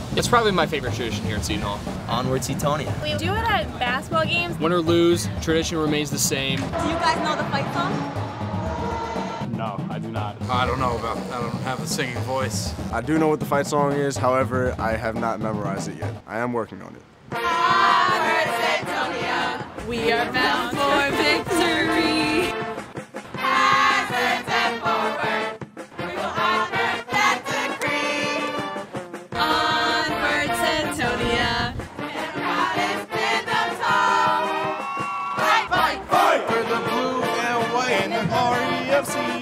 It's probably my favorite tradition here at Seton Hall. Onward Setonia. We do it at basketball games. Win or lose, tradition remains the same. Do you guys know the fight song? No, I do not. I don't know about that. I don't have a singing voice. I do know what the fight song is, however, I have not memorized it yet. I am working on it. Onward Setonia, we are bound for victory. Backwards and forward, we will honor that decree. Onward Setonia, and God is in the tall. Fight, fight, fight! We're the blue and white and the REFC.